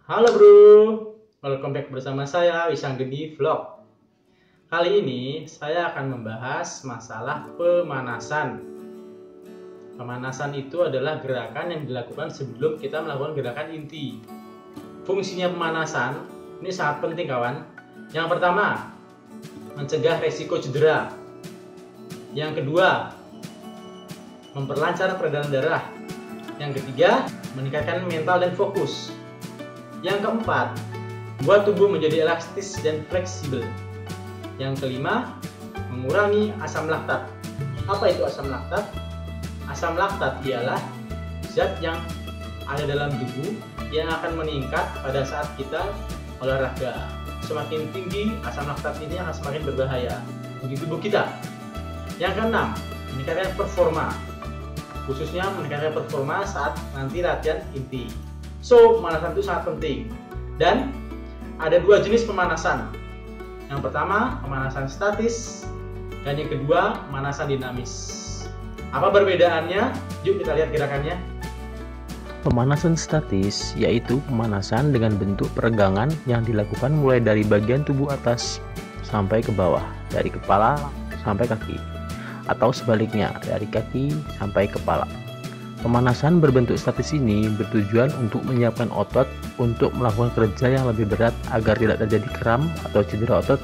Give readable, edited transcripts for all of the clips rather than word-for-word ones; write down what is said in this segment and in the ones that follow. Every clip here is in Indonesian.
Halo bro, welcome back bersama saya Wisanggeni Vlog. Kali ini saya akan membahas masalah pemanasan. Pemanasan itu adalah gerakan yang dilakukan sebelum kita melakukan gerakan inti. Fungsinya pemanasan ini sangat penting kawan. Yang pertama, mencegah resiko cedera. Yang kedua, memperlancar peredaran darah. Yang ketiga, meningkatkan mental dan fokus. Yang keempat, buat tubuh menjadi elastis dan fleksibel. Yang kelima, mengurangi asam laktat. Apa itu asam laktat? Asam laktat ialah zat yang ada dalam tubuh yang akan meningkat pada saat kita olahraga. Semakin tinggi asam laktat ini akan semakin berbahaya bagi tubuh kita. Yang keenam, meningkatkan performa. Khususnya meningkatkan performa saat nanti latihan inti. So, pemanasan itu sangat penting. Dan ada dua jenis pemanasan. Yang pertama, pemanasan statis. Dan yang kedua, pemanasan dinamis. Apa perbedaannya? Yuk kita lihat gerakannya. Pemanasan statis yaitu pemanasan dengan bentuk peregangan yang dilakukan mulai dari bagian tubuh atas sampai ke bawah, dari kepala sampai kaki, atau sebaliknya dari kaki sampai kepala. Pemanasan berbentuk statis ini bertujuan untuk menyiapkan otot untuk melakukan kerja yang lebih berat agar tidak terjadi kram atau cedera otot.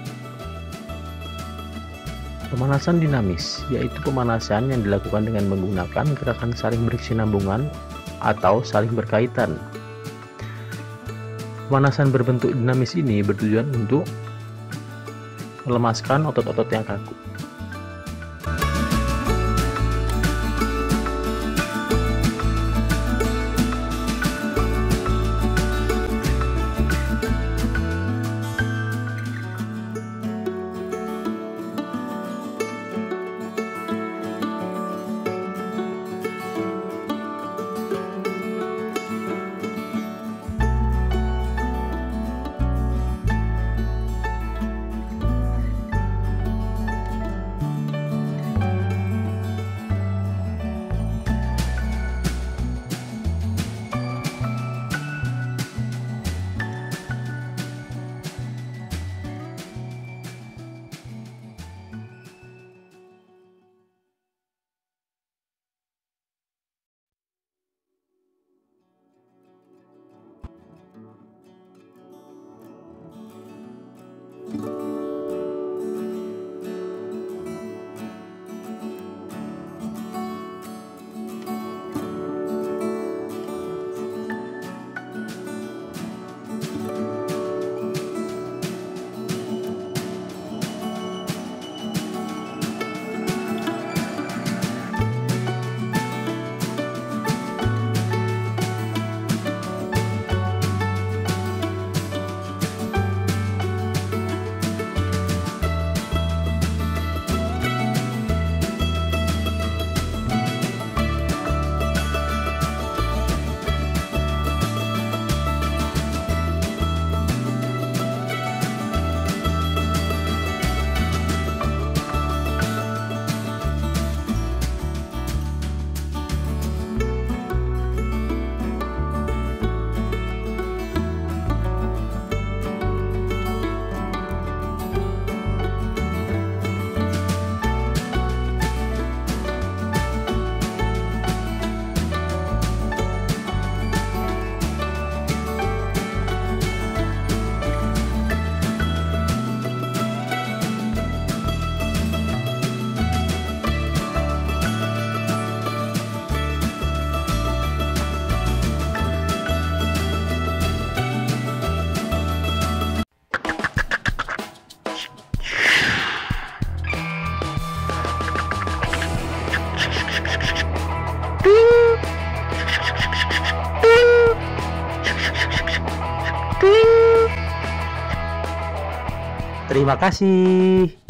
Pemanasan dinamis yaitu pemanasan yang dilakukan dengan menggunakan gerakan saling berkesinambungan atau saling berkaitan. Pemanasan berbentuk dinamis ini bertujuan untuk melemaskan otot-otot yang kaku. Terima kasih.